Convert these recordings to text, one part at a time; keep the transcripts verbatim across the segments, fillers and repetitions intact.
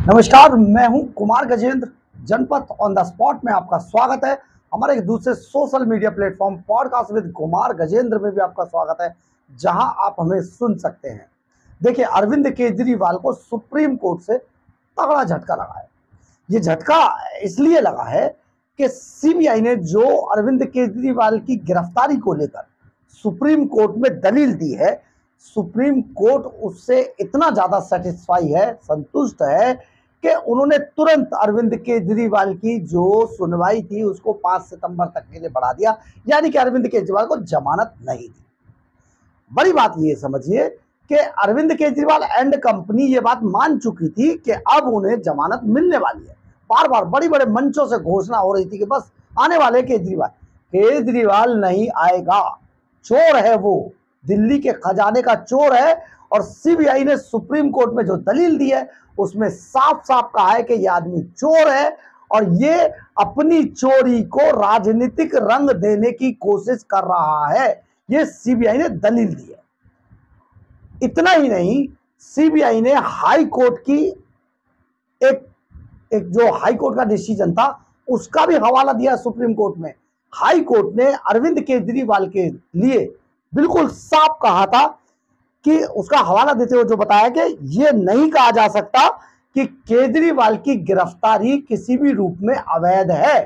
नमस्कार, मैं हूं कुमार गजेंद्र। जनपद ऑन द स्पॉट में आपका स्वागत है। हमारे एक दूसरे social media platform podcast with Kumar Gajendra में भी आपका स्वागत है, जहां आप हमें सुन सकते हैं। देखिए, अरविंद केजरीवाल को सुप्रीम कोर्ट से तगड़ा झटका लगा है। ये झटका इसलिए लगा है कि सीबीआई ने जो अरविंद केजरीवाल की गिरफ्तारी को लेकर सुप्रीम कोर्ट में दलील दी है, सुप्रीम कोर्ट उससे इतना ज्यादा सेटिस्फाई है, संतुष्ट है कि उन्होंने तुरंत अरविंद केजरीवाल की जो सुनवाई थी उसको पांच सितंबर तक के लिए बढ़ा दिया, यानी कि अरविंद केजरीवाल को जमानत नहीं दी। बड़ी बात ये समझिए कि अरविंद केजरीवाल एंड कंपनी ये बात मान चुकी थी कि अब उन्हें जमानत मिलने वाली है। बार बार बड़ी बड़े मंचों से घोषणा हो रही थी कि बस आने वाले केजरीवाल केजरीवाल नहीं आएगा, चोर है वो, दिल्ली के खजाने का चोर है। और सीबीआई ने सुप्रीम कोर्ट में जो दलील दी है उसमें साफ साफ कहा है कि यह आदमी चोर है और ये अपनी चोरी को राजनीतिक रंग देने की कोशिश कर रहा है। ये सीबीआई ने दलील दी है। इतना ही नहीं, सीबीआई ने हाई कोर्ट की एक एक जो हाई कोर्ट का डिसीजन था उसका भी हवाला दिया सुप्रीम कोर्ट में। हाई कोर्ट ने अरविंद केजरीवाल के लिए बिल्कुल साफ कहा था कि उसका हवाला देते हुए जो बताया कि यह नहीं कहा जा सकता कि केजरीवाल की गिरफ्तारी किसी भी रूप में अवैध है।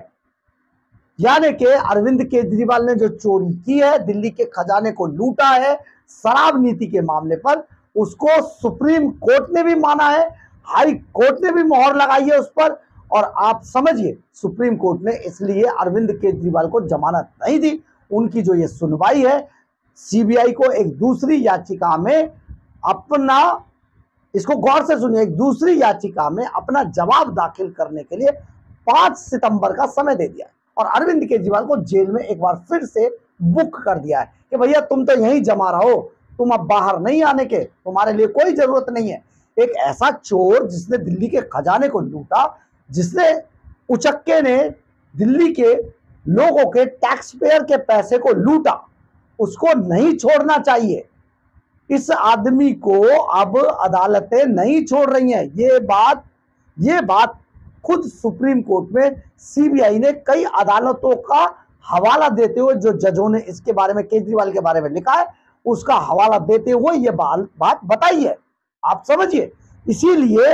यानी कि अरविंद केजरीवाल ने जो चोरी की है, दिल्ली के खजाने को लूटा है शराब नीति के मामले पर, उसको सुप्रीम कोर्ट ने भी माना है, हाई कोर्ट ने भी मोहर लगाई है उस पर। और आप समझिए, सुप्रीम कोर्ट ने इसलिए अरविंद केजरीवाल को जमानत नहीं दी। उनकी जो ये सुनवाई है, सीबीआई को एक दूसरी याचिका में अपना, इसको गौर से सुनिए, एक दूसरी याचिका में अपना जवाब दाखिल करने के लिए पांच सितंबर का समय दे दिया और अरविंद केजरीवाल को जेल में एक बार फिर से बुक कर दिया है कि भैया तुम तो यहीं जमा रहो, तुम अब बाहर नहीं आने के, तुम्हारे लिए कोई जरूरत नहीं है। एक ऐसा चोर जिसने दिल्ली के खजाने को लूटा, जिसने उचक्के ने दिल्ली के लोगों के टैक्स पेयर के पैसे को लूटा, उसको नहीं छोड़ना चाहिए। इस आदमी को अब अदालतें नहीं छोड़ रही हैं। ये बात ये बात खुद सुप्रीम कोर्ट में सीबीआई ने कई अदालतों का हवाला देते हुए, जो जजों ने इसके बारे में, केजरीवाल के बारे में लिखा है उसका हवाला देते हुए ये बात बताई है। आप समझिए, इसीलिए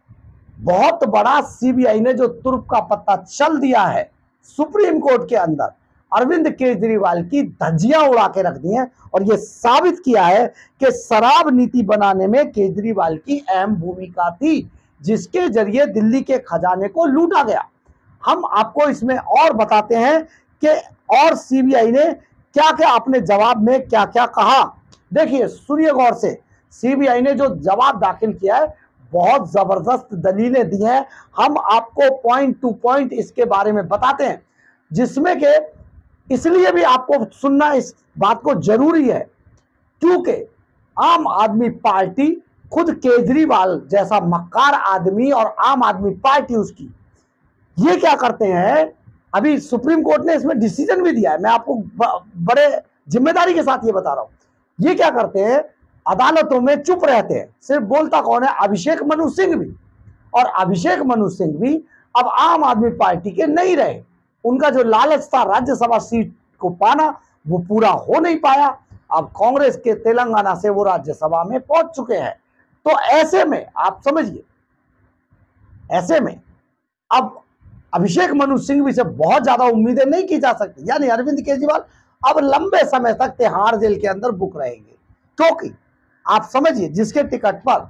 बहुत बड़ा सीबीआई ने जो तुर्क का पत्ता चल दिया है सुप्रीम कोर्ट के अंदर, अरविंद केजरीवाल की धज्जियां उड़ा के रख दी हैं और यह साबित किया है कि शराब नीति बनाने में केजरीवाल की अहम भूमिका थी, जिसके जरिए दिल्ली के खजाने को लूटा गया। हम आपको इसमें और बताते हैं कि और सीबीआई ने क्या क्या अपने जवाब में क्या क्या कहा। देखिए, सुनिए गौर से। सीबीआई ने जो जवाब दाखिल किया है, बहुत जबरदस्त दलीलें दी हैं। हम आपको पॉइंट टू पॉइंट इसके बारे में बताते हैं, जिसमें के इसलिए भी आपको सुनना इस बात को जरूरी है क्योंकि आम आदमी पार्टी, खुद केजरीवाल जैसा मक्कार आदमी और आम आदमी पार्टी उसकी, ये क्या करते हैं, अभी सुप्रीम कोर्ट ने इसमें डिसीजन भी दिया है, मैं आपको बड़े जिम्मेदारी के साथ ये बता रहा हूं। ये क्या करते हैं, अदालतों में चुप रहते हैं। सिर्फ बोलता कौन है? अभिषेक मनु सिंह भी। और अभिषेक मनु सिंह भी अब आम आदमी पार्टी के नहीं रहे। उनका जो लालच था राज्यसभा सीट को पाना, वो पूरा हो नहीं पाया। अब कांग्रेस के तेलंगाना से वो राज्यसभा में पहुंच चुके हैं। तो ऐसे में आप समझिए, ऐसे में अब अभिषेक मनु सिंघवी से बहुत ज्यादा उम्मीदें नहीं की जा सकती। यानी अरविंद केजरीवाल अब लंबे समय तक तिहाड़ जेल के अंदर बुक रहेंगे, क्योंकि आप समझिए, जिसके टिकट पर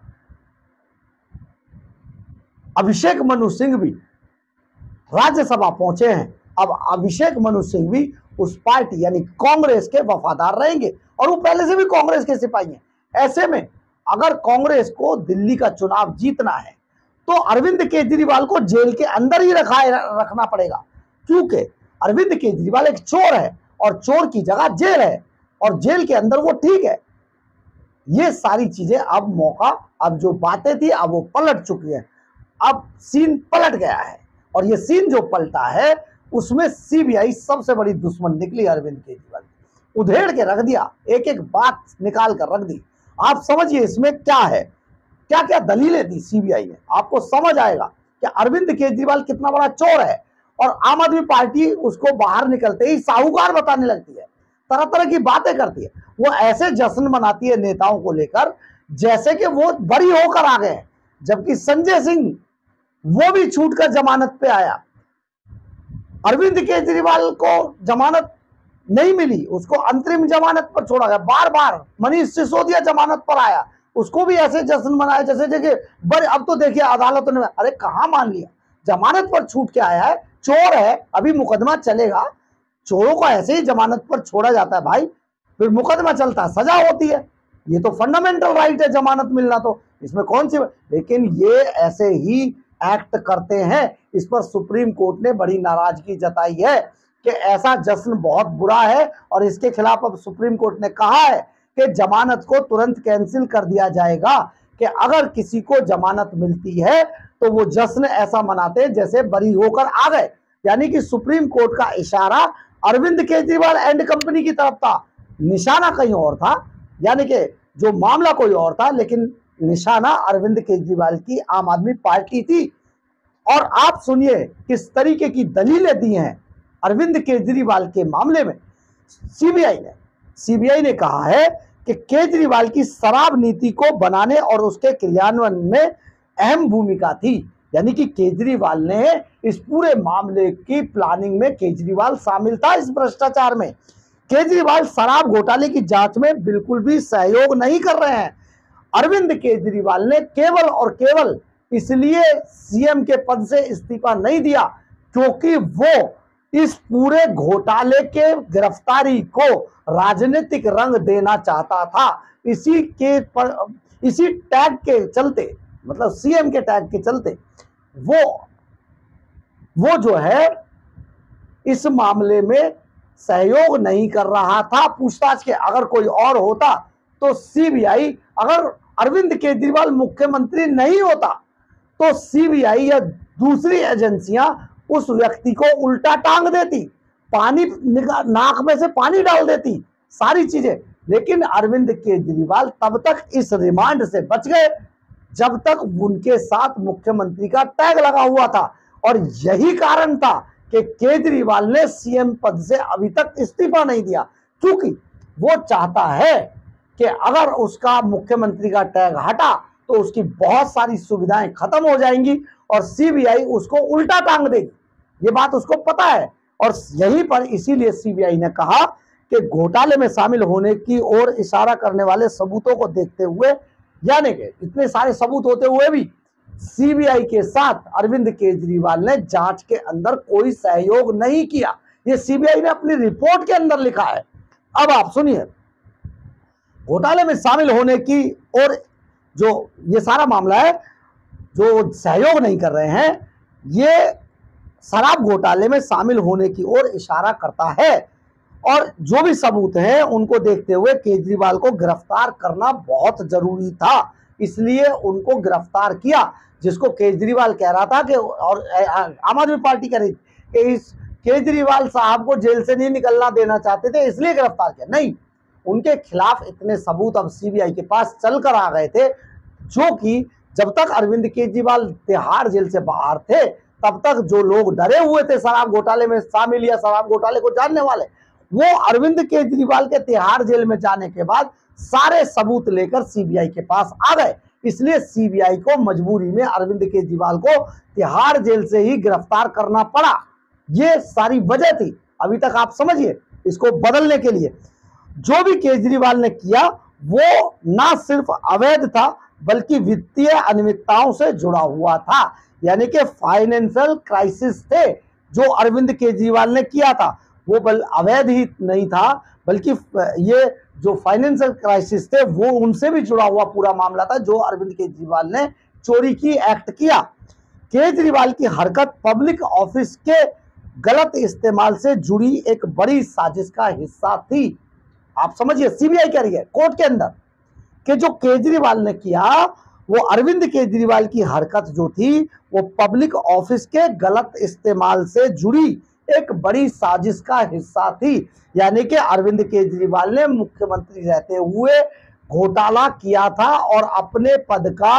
अभिषेक मनु सिंघवी राज्यसभा पहुंचे हैं, अब अभिषेक मनु सिंघवी उस पार्टी यानी कांग्रेस के वफादार रहेंगे और वो पहले से भी कांग्रेस के सिपाही हैं। ऐसे में अगर कांग्रेस को दिल्ली का चुनाव जीतना है तो अरविंद केजरीवाल को जेल के अंदर ही रखा रखना पड़ेगा, क्योंकि अरविंद केजरीवाल एक चोर है और चोर की जगह जेल है और जेल के अंदर वो ठीक है। ये सारी चीजें अब मौका, अब जो बातें थी अब वो पलट चुकी है। अब सीन पलट गया है और ये सीन जो पलटा है उसमें सीबीआई सबसे बड़ी दुश्मन निकली अरविंद केजरीवाल, उधेड़ के रख दिया, एक एक बात निकाल कर रख दी। आप समझिए इसमें क्या है क्या क्या दलीलें दी सीबीआई ने, आपको समझ आएगा कि अरविंद केजरीवाल कितना बड़ा चोर है। और आम आदमी पार्टी उसको बाहर निकलते ही साहूकार बताने लगती है, तरह तरह की बातें करती है। वो ऐसे जश्न मनाती है नेताओं को लेकर जैसे कि वो बरी होकर आ गए, जबकि संजय सिंह वो भी छूट कर जमानत पे आया। अरविंद केजरीवाल को जमानत नहीं मिली, उसको अंतरिम जमानत पर छोड़ा गया। बार बार मनीष सिसोदिया जमानत पर आया, उसको भी ऐसे जश्न मनाया जैसे जैसे बड़े। अब तो देखिए अदालतों ने, अरे कहां मान लिया, जमानत पर छूट के आया है, चोर है, अभी मुकदमा चलेगा। चोरों को ऐसे ही जमानत पर छोड़ा जाता है भाई, फिर मुकदमा चलता है, सजा होती है। ये तो फंडामेंटल राइट है जमानत मिलना, तो इसमें कौन सी। लेकिन ये ऐसे ही एक्ट करते हैं। इस पर सुप्रीम कोर्ट ने बड़ी नाराजगी जताई है कि ऐसा जश्न बहुत बुरा है, और इसके खिलाफ अब सुप्रीम कोर्ट ने कहा है कि जमानत को तुरंत कैंसिल कर दिया जाएगा, कि अगर किसी को जमानत मिलती है तो वो जश्न ऐसा मनाते जैसे बरी होकर आ गए। यानी कि सुप्रीम कोर्ट का इशारा अरविंद केजरीवाल एंड कंपनी की तरफ था, निशाना कहीं और था। यानी कि जो मामला कोई और था, लेकिन निशाना अरविंद केजरीवाल की आम आदमी पार्टी थी। और आप सुनिए किस तरीके की दलीलें दी हैं अरविंद केजरीवाल के मामले में सीबीआई ने। सीबीआई ने कहा है कि केजरीवाल की शराब नीति को बनाने और उसके क्रियान्वयन में अहम भूमिका थी। यानी कि केजरीवाल ने इस पूरे मामले की प्लानिंग में केजरीवाल शामिल था। इस भ्रष्टाचार में केजरीवाल शराब घोटाले की जांच में बिल्कुल भी सहयोग नहीं कर रहे हैं। अरविंद केजरीवाल ने केवल और केवल इसलिए सीएम के पद से इस्तीफा नहीं दिया क्योंकि वो इस पूरे घोटाले के गिरफ्तारी को राजनीतिक रंग देना चाहता था। इसी के पर, इसी टैग के चलते, मतलब सीएम के टैग के चलते वो वो जो है इस मामले में सहयोग नहीं कर रहा था पूछताछ के। अगर कोई और होता तो सीबीआई, अगर अरविंद केजरीवाल मुख्यमंत्री नहीं होता तो सीबीआई या दूसरी एजेंसियां उस व्यक्ति को उल्टा टांग देती, पानी नाक में से पानी डाल देती, सारी चीजें। लेकिन अरविंद केजरीवाल तब तक इस रिमांड से बच गए जब तक उनके साथ मुख्यमंत्री का टैग लगा हुआ था। और यही कारण था कि केजरीवाल ने सीएम पद से अभी तक इस्तीफा नहीं दिया, क्योंकि वो चाहता है कि अगर उसका मुख्यमंत्री का टैग हटा तो उसकी बहुत सारी सुविधाएं खत्म हो जाएंगी और सीबीआई उसको उल्टा टांग देगी। ये बात उसको पता है। और यहीं पर इसीलिए सीबीआई ने कहा कि घोटाले में शामिल होने की ओर इशारा करने वाले सबूतों को देखते हुए, यानी कि इतने सारे सबूत होते हुए भी सीबीआई के साथ अरविंद केजरीवाल ने जांच के अंदर कोई सहयोग नहीं किया। ये सीबीआई ने अपनी रिपोर्ट के अंदर लिखा है। अब आप सुनिए, घोटाले में शामिल होने की और जो ये सारा मामला है, जो सहयोग नहीं कर रहे हैं, ये शराब घोटाले में शामिल होने की ओर इशारा करता है। और जो भी सबूत हैं उनको देखते हुए केजरीवाल को गिरफ्तार करना बहुत जरूरी था, इसलिए उनको गिरफ्तार किया। जिसको केजरीवाल कह रहा था कि, और आम आदमी पार्टी कह रही कि इस केजरीवाल साहब को जेल से नहीं निकलना देना चाहते थे इसलिए गिरफ्तार किया, नहीं, उनके खिलाफ इतने सबूत अब सीबीआई के पास चल कर आ गए थे, जो कि जब तक अरविंद केजरीवाल तिहाड़ जेल से बाहर थे तब तक जो लोग डरे हुए थे शराब घोटाले में शामिल या शराब घोटाले को जानने वाले, वो अरविंद केजरीवाल के तिहाड़ जेल में जाने के बाद सारे सबूत लेकर सीबीआई के पास आ गए। इसलिए सीबीआई को मजबूरी में अरविंद केजरीवाल को तिहाड़ जेल से ही गिरफ्तार करना पड़ा। ये सारी वजह थी। अभी तक आप समझिए, इसको बदलने के लिए जो भी केजरीवाल ने किया वो ना सिर्फ अवैध था बल्कि वित्तीय अनियमितताओं से जुड़ा हुआ था। यानी कि फाइनेंशियल क्राइसिस थे जो अरविंद केजरीवाल ने किया था, वो बल अवैध ही नहीं था बल्कि ये जो फाइनेंशियल क्राइसिस थे वो उनसे भी जुड़ा हुआ पूरा मामला था जो अरविंद केजरीवाल ने चोरी की एक्ट किया। केजरीवाल की हरकत पब्लिक ऑफिस के गलत इस्तेमाल से जुड़ी एक बड़ी साजिश का हिस्सा थी। आप समझिए, सीबीआई कह रही है कोर्ट के अंदर कि जो केजरीवाल ने किया वो अरविंद केजरीवाल की हरकत जो थी वो पब्लिक ऑफिस के गलत इस्तेमाल से जुड़ी एक बड़ी साजिश का हिस्सा थी। यानी कि अरविंद केजरीवाल ने मुख्यमंत्री रहते हुए घोटाला किया था और अपने पद का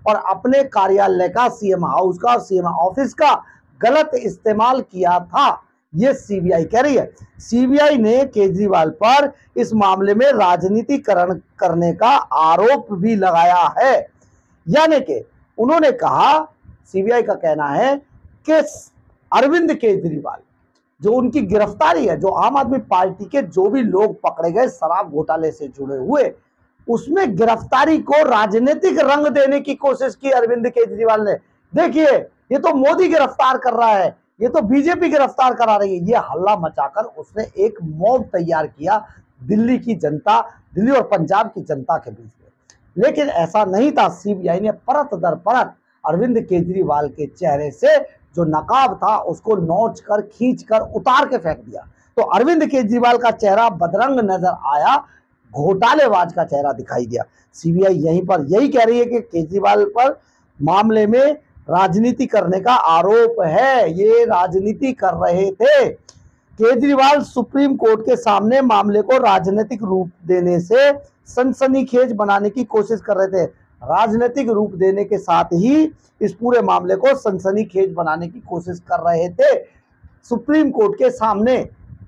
और अपने कार्यालय का, सीएम हाउस का, सीएम ऑफिस का गलत इस्तेमाल किया था, ये सीबीआई कह रही है। सीबीआई ने केजरीवाल पर इस मामले में राजनीतिकरण करने का आरोप भी लगाया है। यानी कि उन्होंने कहा, सीबीआई का कहना है कि अरविंद केजरीवाल जो उनकी गिरफ्तारी है, जो आम आदमी पार्टी के जो भी लोग पकड़े गए शराब घोटाले से जुड़े हुए, उसमें गिरफ्तारी को राजनीतिक रंग देने की कोशिश की अरविंद केजरीवाल ने। देखिए, ये तो मोदी गिरफ्तार कर रहा है, ये तो बीजेपी गिरफ्तार करा रही है। ये हल्ला मचाकर उसने एक मॉब तैयार किया दिल्ली की जनता, दिल्ली और पंजाब की जनता के बीच में। लेकिन ऐसा नहीं था। सीबीआई ने परत दर परत अरविंद केजरीवाल के चेहरे से जो नकाब था उसको नोच कर, खींच कर उतार के फेंक दिया। तो अरविंद केजरीवाल का चेहरा बदरंग नजर आया, घोटालेबाज का चेहरा दिखाई दिया। सीबीआई यहीं पर यही कह रही है कि केजरीवाल पर मामले में राजनीति करने का आरोप है, ये राजनीति कर रहे थे। केजरीवाल सुप्रीम कोर्ट के सामने मामले को राजनीतिक रूप देने से सनसनीखेज बनाने की कोशिश कर रहे थे। राजनीतिक रूप देने के साथ ही इस पूरे मामले को सनसनीखेज बनाने की कोशिश कर रहे थे। सुप्रीम कोर्ट के सामने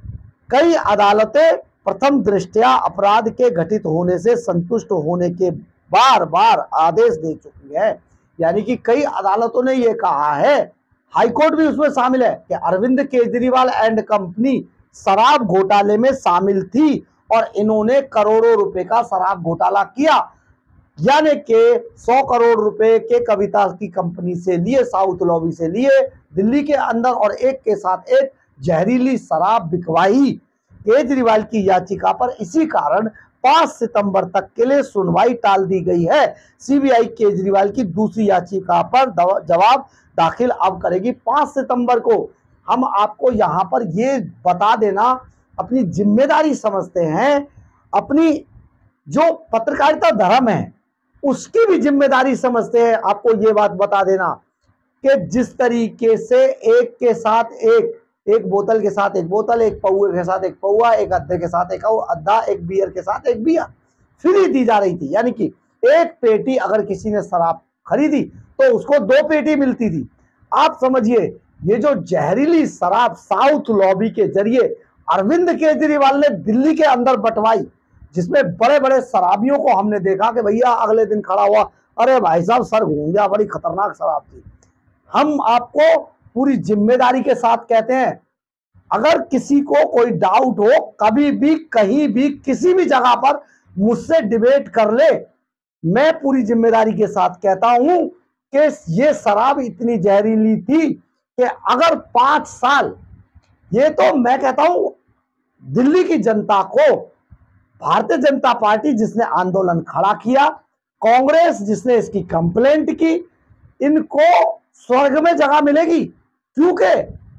कई अदालतें प्रथम दृष्टया अपराध के घटित होने से संतुष्ट होने के बार बार आदेश दे चुकी है। यानी कि कई अदालतों ने यह कहा है, हाईकोर्ट भी उसमें शामिल है, कि अरविंद केजरीवाल एंड कंपनी शराब घोटाले में शामिल थी और इन्होंने करोड़ों रुपए का शराब घोटाला किया। यानी कि सौ करोड़ रुपए के कविता की कंपनी से लिए, साउथ लॉबी से लिए, दिल्ली के अंदर, और एक के साथ एक जहरीली शराब बिकवाई। केजरीवाल की याचिका पर इसी कारण पांच सितंबर तक के लिए सुनवाई टाल दी गई है। सीबीआई केजरीवाल की दूसरी याचिका पर जवाब दाखिल अब करेगी पांच सितंबर को। हम आपको यहां पर ये बता देना अपनी जिम्मेदारी समझते हैं, अपनी जो पत्रकारिता धर्म है उसकी भी जिम्मेदारी समझते हैं। आपको ये बात बता देना कि जिस तरीके से एक के साथ एक, एक बोतल के साथ एक बोतल, एक पौए के साथ एक पौआ, एक अद्दे के साथ एक अद्दा, एक बियर के साथ एक बियर फ्री दी जा रही थी। यानी कि एक पेटी अगर किसी ने शराब खरीदी तो उसको दो पेटी मिलती थी। आप समझिए, ये जो जहरीली शराब साउथ लॉबी के जरिए अरविंद केजरीवाल ने दिल्ली के अंदर बंटवाई, जिसमें बड़े बड़े शराबियों को हमने देखा कि भैया अगले दिन खड़ा हुआ, अरे भाई साहब सर घूम गया, बड़ी खतरनाक शराब थी। हम आपको पूरी जिम्मेदारी के साथ कहते हैं, अगर किसी को कोई डाउट हो, कभी भी कहीं भी किसी भी जगह पर मुझसे डिबेट कर ले। मैं पूरी जिम्मेदारी के साथ कहता हूं कि ये शराब इतनी जहरीली थी कि अगर पांच साल, ये तो मैं कहता हूं दिल्ली की जनता को, भारतीय जनता पार्टी जिसने आंदोलन खड़ा किया, कांग्रेस जिसने इसकी कंप्लेंट की, इनको स्वर्ग में जगह मिलेगी। क्योंकि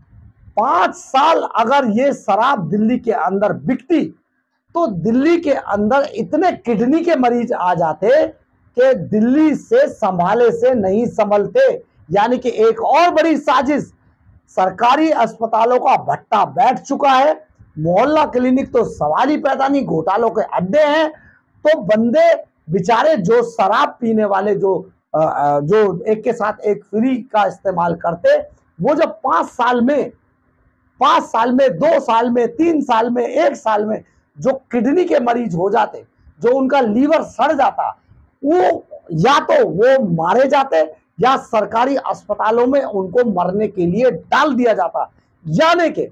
पांच साल अगर ये शराब दिल्ली के अंदर बिकती तो दिल्ली के अंदर इतने किडनी के मरीज आ जाते कि दिल्ली से संभाले से नहीं संभलते। यानी कि एक और बड़ी साजिश, सरकारी अस्पतालों का भट्टा बैठ चुका है, मोहल्ला क्लिनिक तो सवाल ही पैदा नहीं, घोटालों के अड्डे हैं। तो बंदे बेचारे जो शराब पीने वाले, जो जो एक के साथ एक फ्री का इस्तेमाल करते, वो जब पांच साल में पांच साल में दो साल में तीन साल में एक साल में जो किडनी के मरीज हो जाते, जो उनका लीवर सड़ जाता, वो या तो वो मारे जाते या सरकारी अस्पतालों में उनको मरने के लिए डाल दिया जाता। यानी कि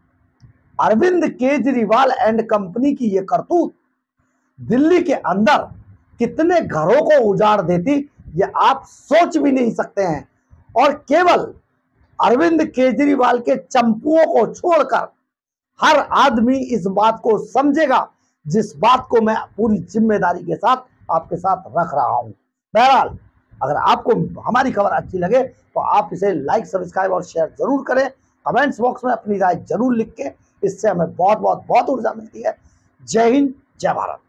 अरविंद केजरीवाल एंड कंपनी की ये करतूत दिल्ली के अंदर कितने घरों को उजाड़ देती, ये आप सोच भी नहीं सकते हैं। और केवल अरविंद केजरीवाल के चंपुओं को छोड़कर हर आदमी इस बात को समझेगा, जिस बात को मैं पूरी जिम्मेदारी के साथ आपके साथ रख रहा हूं। बहरहाल, अगर आपको हमारी खबर अच्छी लगे तो आप इसे लाइक, सब्सक्राइब और शेयर जरूर करें। कमेंट्स बॉक्स में अपनी राय जरूर लिख के, इससे हमें बहुत बहुत बहुत ऊर्जा मिलती है। जय हिंद, जय भारत।